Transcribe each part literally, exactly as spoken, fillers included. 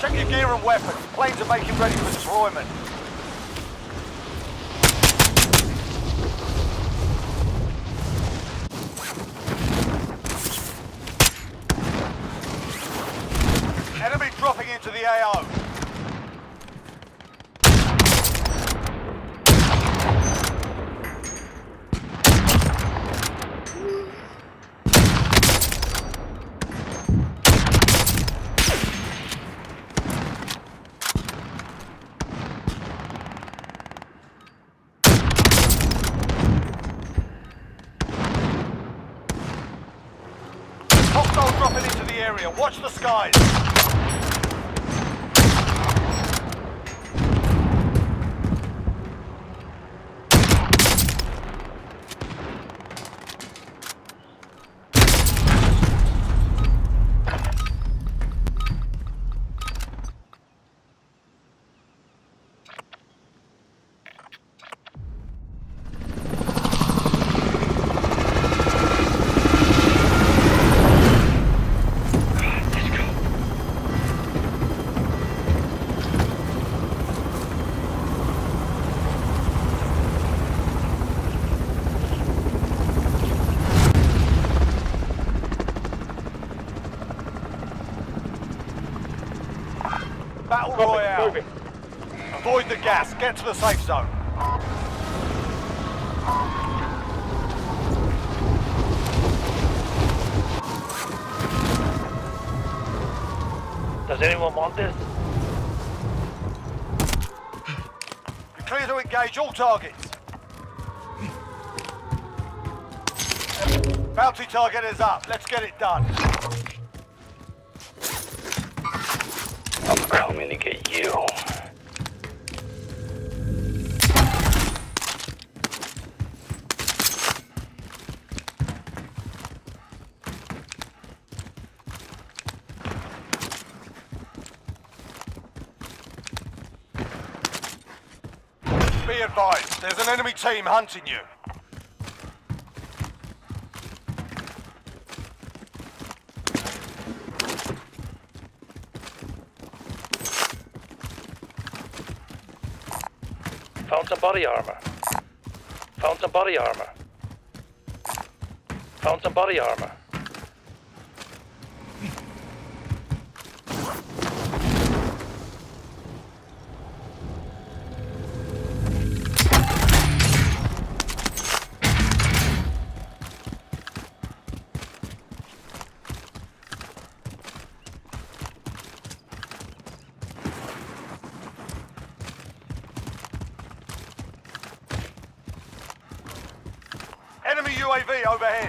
Check your gear and weapons. Planes are making ready for deployment. Enemy dropping into the A O. Hostile dropping into the area. Watch the skies. Battle Royale. Moving. Avoid the gas. Get to the safe zone. Does anyone want this? You're clear to engage all targets. Bounty target is up. Let's get it done. I'm coming to get you. Be advised, there's an enemy team hunting you. Found some body armor. Found some body armor. Found some body armor. Enemy U A V overhead.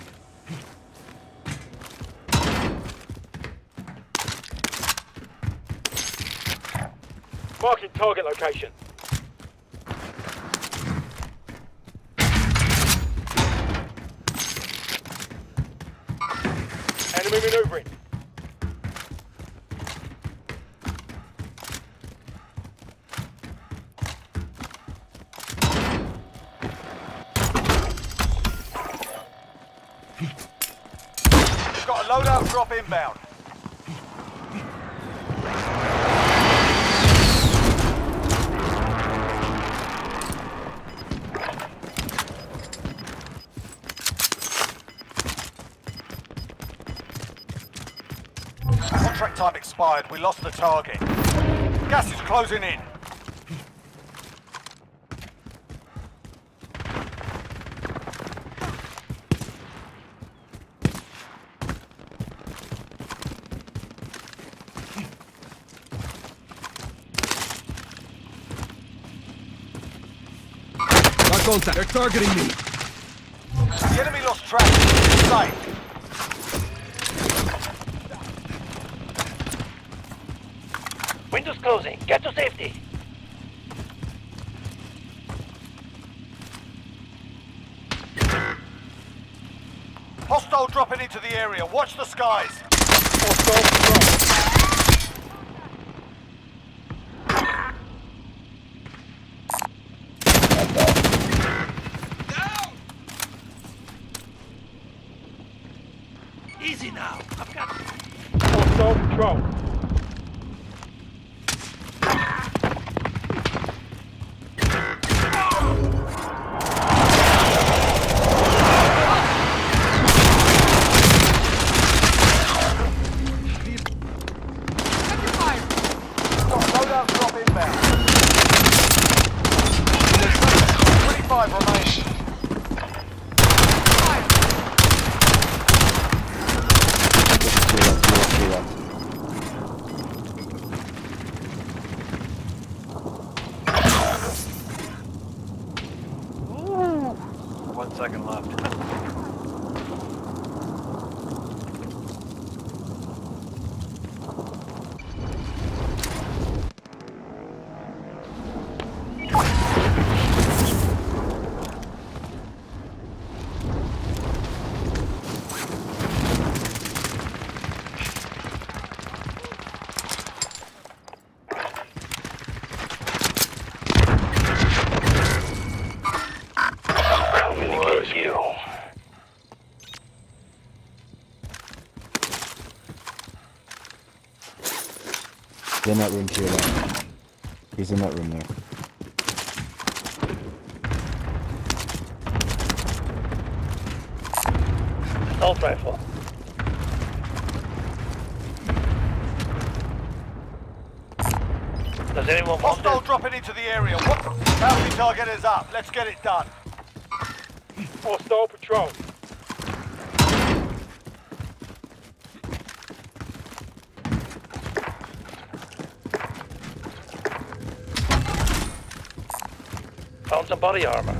Marking target location. Enemy maneuvering. Got a loadout drop inbound. Contract time expired. We lost the target. Gas is closing in. Contact. They're targeting me. The enemy lost track. Safe. Windows closing. Get to safety. Hostile dropping into the area. Watch the skies. Hostile drop. Easy now. I've got hostile control. He's in that room to your left. He's in that room there. Assault rifle. Does anyone want Hostile this? dropping into the area. What? Bounty target is up. Let's get it done. Hostile patrol. Found some body armor.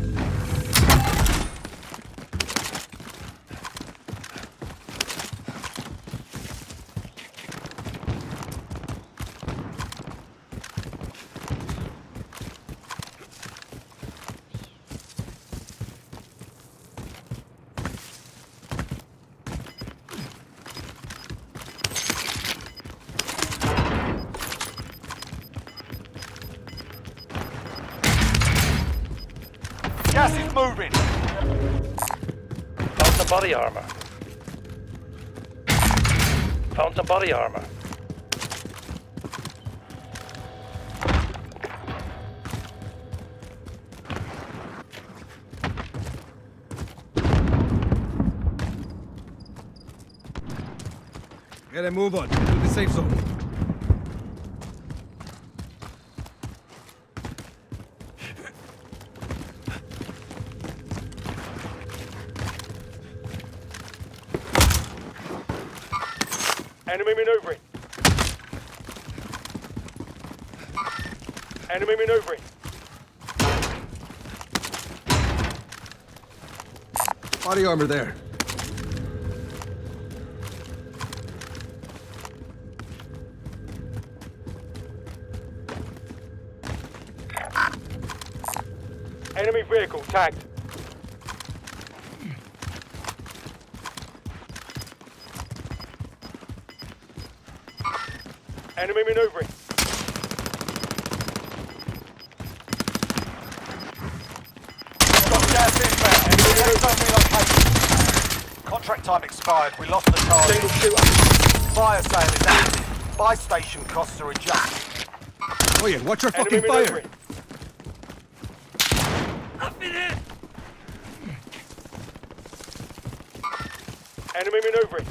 Gas is moving. Found some body armor. Found some body armor. Gotta move on. To the safe zone. Enemy maneuvering. Enemy maneuvering. Body armor there. Enemy vehicle tagged. Enemy maneuvering. Got gas inbound. Enemy zone relocation. Contract time expired. We lost the target. Single shooter. Fire sale is active. Buy station costs are adjusted. Oh yeah, watch your Enemy fucking fire! maneuvering. Enemy maneuvering.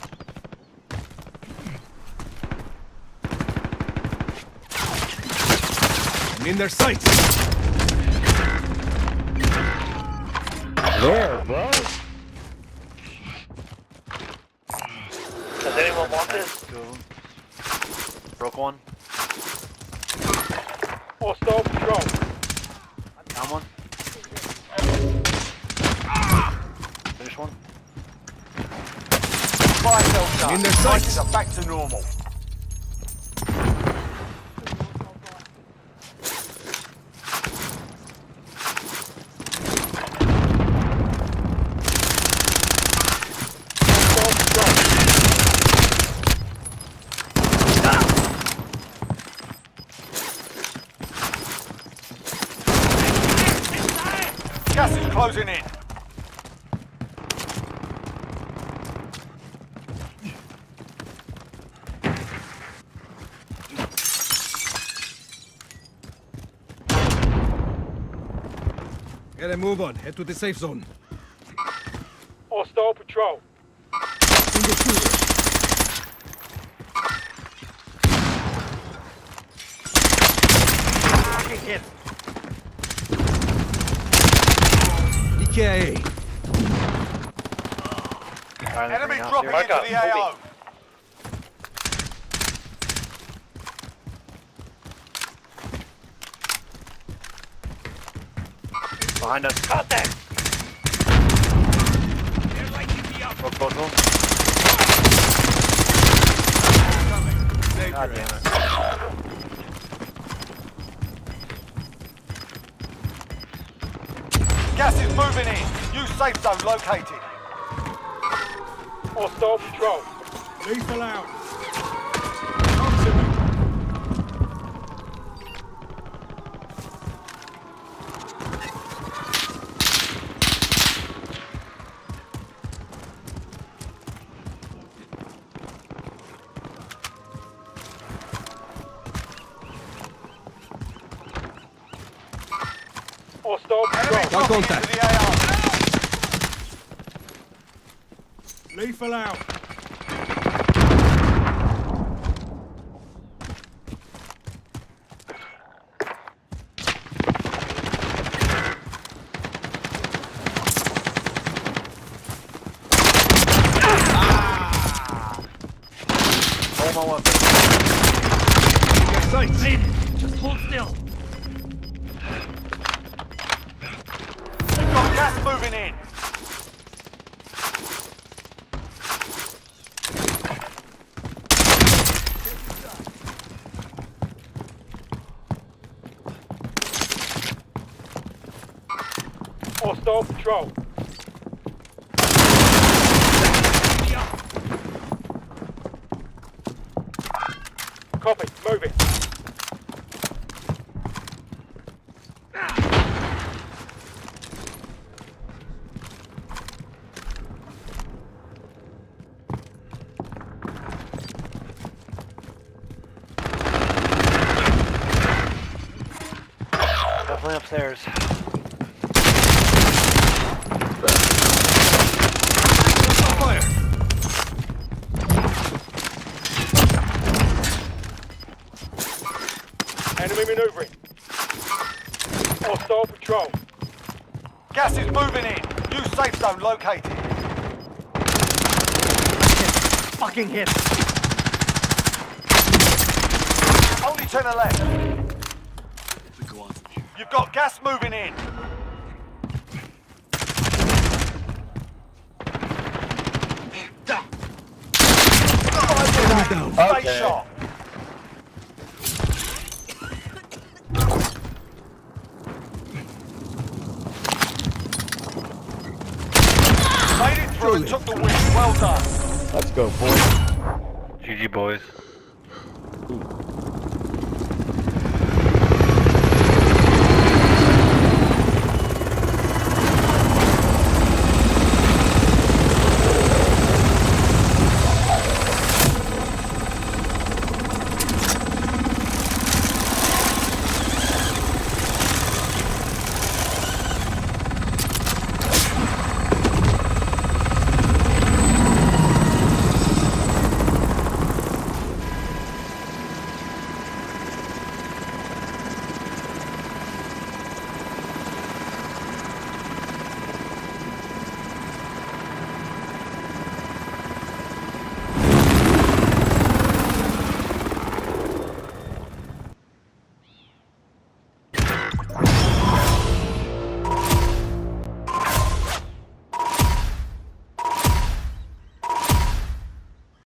I'm in their sights! There, bro. Does anyone want this? Broke one. Hostile patrol. Down one. Finish one. Fire cell shut. In their sights. Prices are back to normal. Gas is closing in. Gotta move on. Head to the safe zone. Hostile patrol. Single shooter. Hit. D K I A. Enemy dropping Mark into up. the A O. Behind us. Contact! Broke both of them. God damn it. Gas is moving in. New safe zone located. Hostile patrol. Lethal out. Hostile Enemy patrol. Got dropping into contact. the A R. Lethal out. Hold my weapon. Get sights. Just hold still. We've got gas moving in. Hostile patrol. Copy. Moving. Definitely upstairs. Fire. Enemy maneuvering. Hostile patrol. Gas is moving in. New safe zone located. Fucking hit. Only ten are left. You've got gas moving in. Enemy down. Stay sharp. Made it through and took the win. Well done. Let's go, boys. G G boys.